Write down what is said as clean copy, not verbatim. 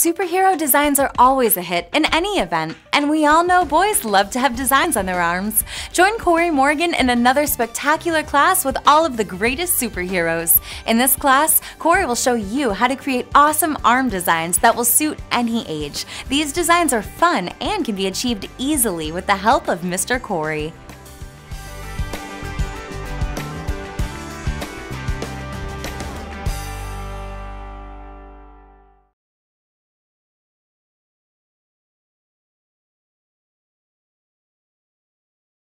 Superhero designs are always a hit in any event, and we all know boys love to have designs on their arms. Join Corey Morgan in another spectacular class with all of the greatest superheroes. In this class, Corey will show you how to create awesome arm designs that will suit any age. These designs are fun and can be achieved easily with the help of Mr. Corey.